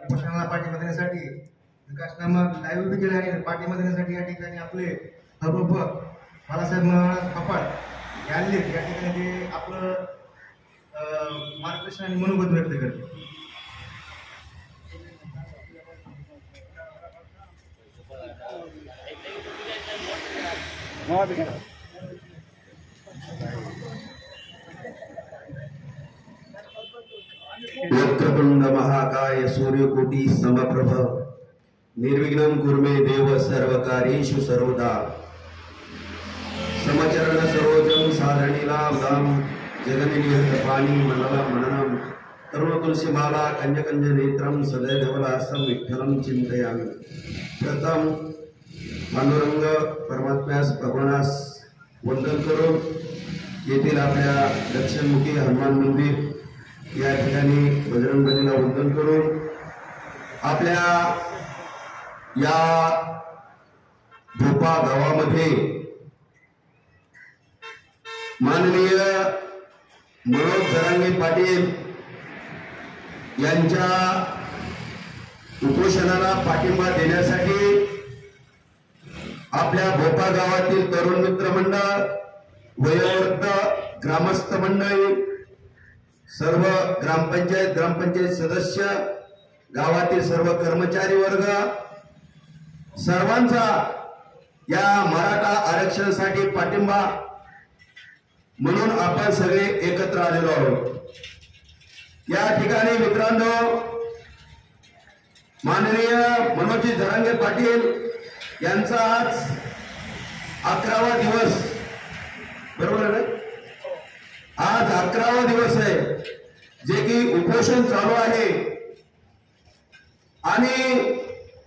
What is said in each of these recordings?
उपोषणाला पाठिंबा देण्यासाठी विकासनामक लाईव्ह बी केले आणि पाठिंबा देण्यासाठी या ठिकाणी आपले हबप बाळासाहेब कपाट यांनी या ठिकाणी ते आपलं मार्गदर्शन आणि मनोगत व्यक्त करते. वक्रतुंड महाकाय सूर्यकोटि समप्रभ निर्विघ्नं कुरु मे देव सर्वकार्येषु सर्वदा समचरण सरोजं साधरणीलाभदां जगन्निहतपाणि मनला मननं तरुण तुलसीमाला कंजकंज नेत्रं सदैधवलासं विठ्ठलं चिंतयामि. प्रथम पांडुरंग परमात्म्यास भगवानास वंदन करून येथील आपल्या दक्षिणमुखी हनुमान मंदिर या ठिकाणी बजरंगबलीला वंदन करून आपल्या या भोपा गावामध्ये माननीय मनोज जरांगे पाटील यांच्या उपोषणाला पाठिंबा देण्यासाठी आपल्या भोपा गावातील तरुण मित्र मंडळ, वयोवृद्ध ग्रामस्थ मंडळी, सर्व ग्रामपंचायत सदस्य, गावातील सर्व कर्मचारी वर्ग सर्वांचा या मराठा आरक्षणासाठी पाठिंबा म्हणून आपण सगळे एकत्र आलेलो आहोत. या ठिकाणी मित्रांनो, माननीय मनोज जरांगे पाटील यांचा आज 11वा दिवस, बरोबर आहे, आज 11वा दिवस आहे जे की उपोषण चालू आहे आणि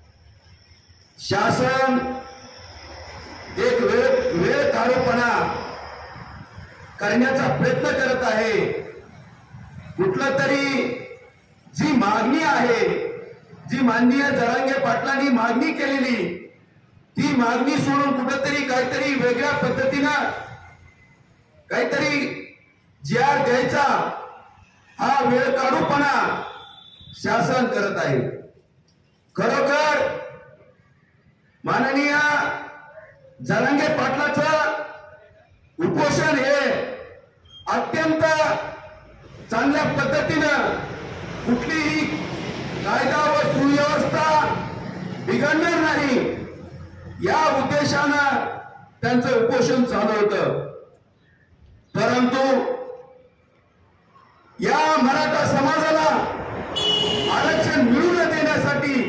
शासन एक वेळ काढूपणा करण्याचा प्रयत्न करत आहे. कुठलं तरी जी मागणी आहे, जी माननीय जरांगे पाटलांनी मागणी केलेली, ती मागणी सोडून कुठंतरी काहीतरी वेगळ्या पद्धतीनं काहीतरी जीआर द्यायचा हा वेळ काढूपणा शासन करत आहे. खरोखर माननीय जरांगे पाटलाचं उपोषण हे अत्यंत चांगल्या पद्धतीनं कुठलीही कायदा व सुव्यवस्था बिघडणार नाही या उद्देशानं त्यांचं उपोषण चालू होतं. परंतु या मराठा समाजाला आरक्षण मिळवून देण्यासाठी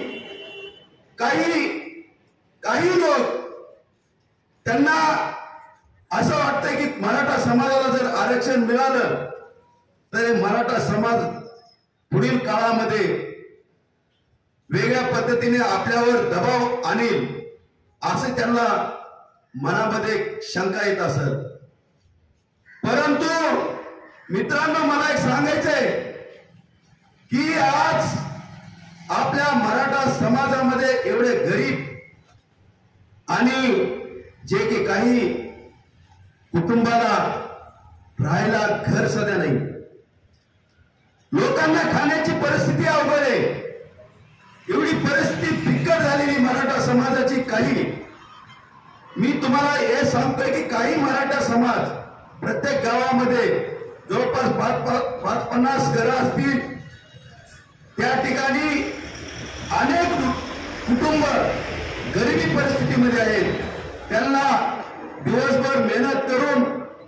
काही लोक त्यांना असं वाटतंय की मराठा समाजाला जर आरक्षण मिळालं तर मराठा समाज पुढील काळामध्ये वेगळ्या पद्धतीने आपल्यावर दबाव आणेल असे त्यांना मनामध्ये शंका येत असेल. परंतु मित्रांनो, मला एक सांगायचंय की आज आपल्या मराठा समाजामध्ये एवढे गरीब आणि जे की काही कुटुंबाला राहायला घर सध्या नाही, लोकांना खाण्याची परिस्थिती अवघड आहे, एवढी परिस्थिती बिकट झालेली मराठा समाजाची. काही मी तुम्हाला हे सांगतोय की काही मराठा समाज प्रत्येक गावामध्ये जवळपास 50 घरं असतील, त्या ठिकाणी अनेक कुटुंब गरिबी परिस्थितीमध्ये आहेत. त्यांना दिवसभर मेहनत करून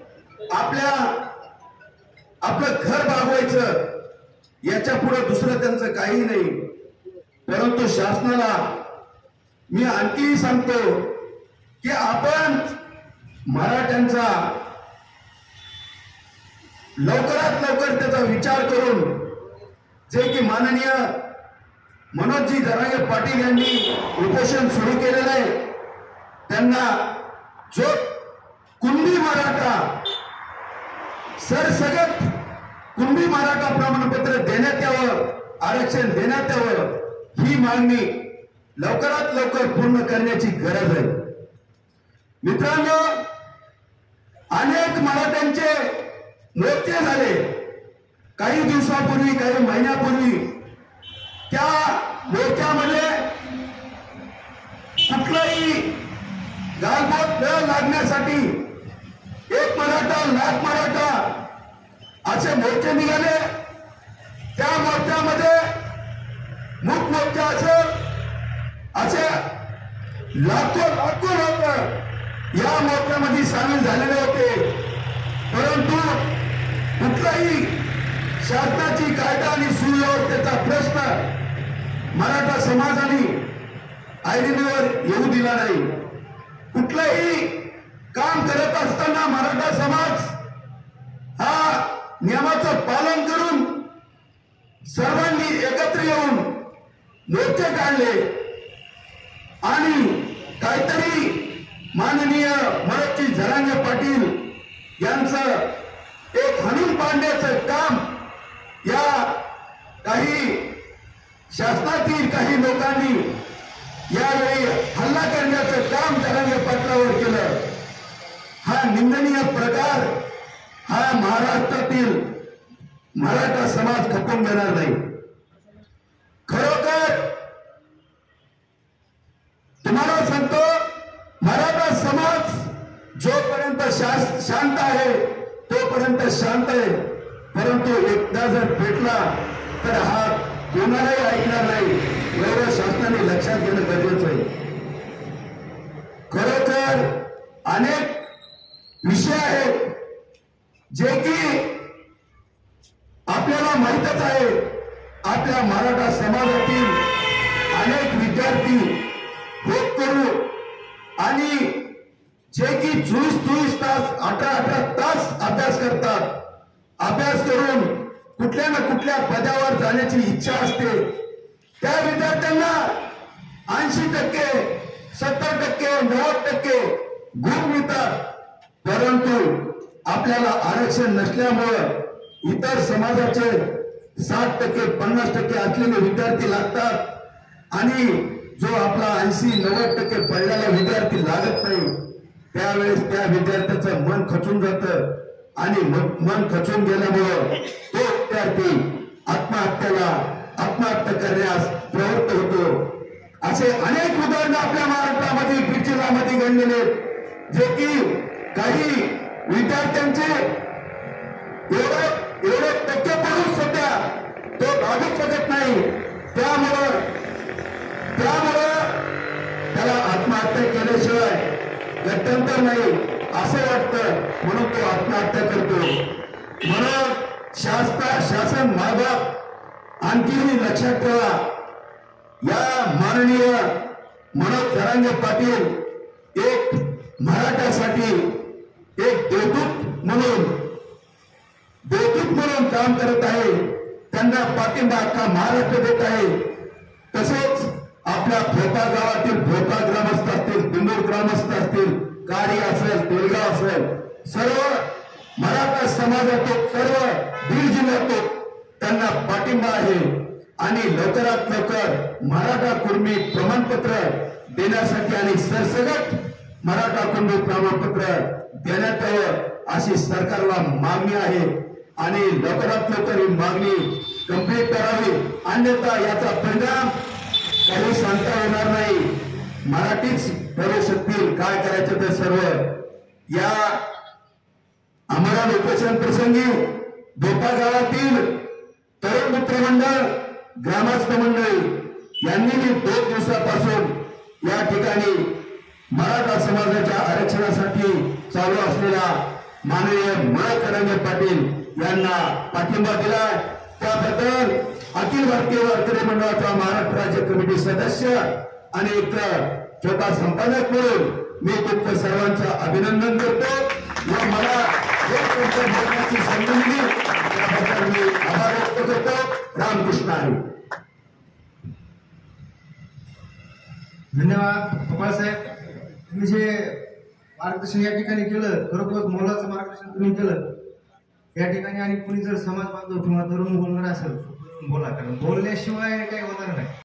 आपलं घर भागवायचं, याच्या पुढे दुसरं त्यांचं काही नाही. परंतु शासनाला मी आणखी सांगतो की आपण मराठ्यांचा लवकरात लवकर त्याचा विचार करून जे की माननीय मनोजजी जरांगे पाटील यांनी उपोषण सुरू केलेलं आहे, त्यांना जो कुणबी मराठा सरसकट कुणबी मराठा प्रमाणपत्र देण्यात यावं, आरक्षण देण्यात यावं, ही मागणी लवकरात लवकर पूर्ण करण्याची गरज आहे. मित्रांनो, अनेक मराठ्यांचे मोर्चे झाले काही दिवसापूर्वी, काही महिन्यापूर्वी. त्या मोर्चामध्ये कुठलाही गालबोट न लागण्यासाठी एक मराठा लाख मराठा असे मोर्चे निघाले. त्या मोर्चामध्ये मुख मोर्चा असेल असे लाखो लोक या मोर्चामध्ये सामील झालेले होते. परंतु कुठलाही शासनाची कायदा आणि सुव्यवस्थेचा प्रश्न मराठा समाजाने ऐरणीवर येऊ दिला नाही. कुठलंही काम करत असताना मराठा समाज हा नियमाचं पालन करून सर्वांनी एकत्र येऊन मोर्चे काढले आणि काहीतरी माननीय मनोजजी जरांगे पाटील यांचं एक हाणून पाडण्याचं काम या काही शासनातील काही लोकांनी यावेळी हल्ला करण्याचं काम जरांगे पाटलावर केलं. हा निंदनीय प्रकार हा महाराष्ट्रातील मराठा समाज खपून घेणार नाही. खरोखर तुम्हाला सांगतो, मराठा समाज जोपर्यंत शांत आहे तोपर्यंत शांत आहे. परंतु एकदा जर पेटला तर हा कोणालाही ऐकणार नाही. एवढं शासनाने लक्षात घेणं गरजेचं आहे. खरोखर अनेक विषय आहेत जे की आपल्याला माहीतच आहे. आपल्या मराठा समाजातील अनेक विद्यार्थी होतकरू आणि जे की 24 तास 18 तास अभ्यास करतात. अभ्यास करून कुठल्या ना कुठल्या पदावर जाण्याची इच्छा असते. त्या विद्यार्थ्यांना 80%, 70%, 90% गुण मिळतात. परंतु आपल्याला आरक्षण नसल्यामुळं इतर समाजाचे 60%, 50% असलेले विद्यार्थी लागतात आणि जो आपला 80-90% पडलेला विद्यार्थी लागत नाही. त्यावेळेस त्या विद्यार्थ्याचं मन खचून जातं आणि मन खचून गेल्यामुळं तो विद्यार्थी आत्महत्या करण्यास प्रवृत्त होतो. असे अनेक उदाहरणं आपल्या महाराष्ट्रामध्ये बीड जिल्ह्यामध्ये घडलेले, जे की काही विद्यार्थ्यांचे एवढे टक्के पडून सध्या तो भागू शकत नाही. त्यामुळं त्याला आत्महत्या केल्याशिवाय गत्यंतर नाही असं वाटतं, म्हणून तो आत्महत्या करतो. म्हणून शासन मायबाप आणखीही लक्षात ठेवा. या माननीय मनोज जरांगे पाटील एक मराठ्यासाठी एक देवदूत म्हणून काम करत आहे. त्यांना पाठिंबा अख्खा महाराष्ट्र देत आहे. तसेच आपल्या भोका गावातील भोका ग्रामस्थ असतील, बिंदूर ग्रामस्थ असतील, कारी असेल, तेलगाव असेल, सर्व मराठा समाजातील सर्व बीड जिल्ह्यातील त्यांना पाठिंबा आहे. आणि लवकरात लवकर मराठा कुर्मी प्रमाणपत्र देण्यासाठी आणि सरसकट मराठा कुर्मी प्रमाणपत्र देण्यात यावं अशी सरकारला मागणी आहे. आणि लवकरात लवकर ही मागणी कंप्लीट करावी, अन्यथा याचा परिणाम काही सांगता येणार नाही. मराठीच ठरवू शकतील काय करायचं ते सर्व. या आमरण उपोषण प्रसंगी भोपा गावातील तरुण मित्र मंडळ, ग्रामस्थ मंडळी यांनी 2 दिवसापासून या ठिकाणी मराठा समाजाच्या आरक्षणासाठी चालू असलेल्या माननीय मनोज जरांगे पाटील यांना पाठिंबा दिला. त्याबद्दल अखिल भारतीय वारकरी मंडळाचा महाराष्ट्र राज्य कमिटी सदस्य आणि एक छोटा संपादक म्हणून मी तुमच्या सर्वांचं अभिनंदन करतो. व मला बोलण्याची संधी दिली त्याबद्दल मी आभार व्यक्त करतो. रामकृष्ण हरी. धन्यवाद गोपाळ साहेब. तुम्ही जे मार्गदर्शन या ठिकाणी केलं, खरोखर मोलाचं मार्गदर्शन तुम्ही केलं या ठिकाणी. आणि कुणी जर समाज बांधव किंवा तरुण बोलणार असेल बोला, कारण बोलल्याशिवाय काही होणार नाही.